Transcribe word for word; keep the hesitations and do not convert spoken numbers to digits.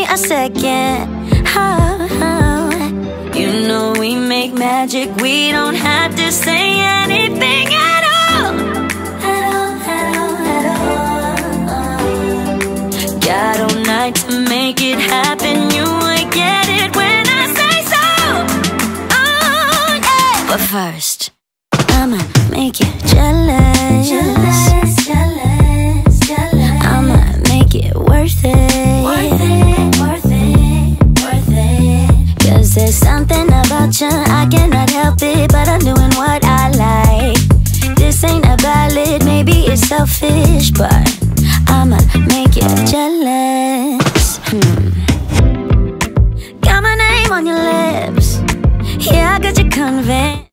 a second. Oh, oh. You know we make magic, we don't have to say anything at all. At all, at all, at all. Got all night to make it happen, you will get it when I say so. Oh, yeah. But first, I'ma make you jealous. Jealous, jealous, jealous. I'ma make it worth it. Worth it, worth it, worth it. Cause there's something about you, I cannot help it, but I'm doing what I like. This ain't a ballad, maybe it's selfish, but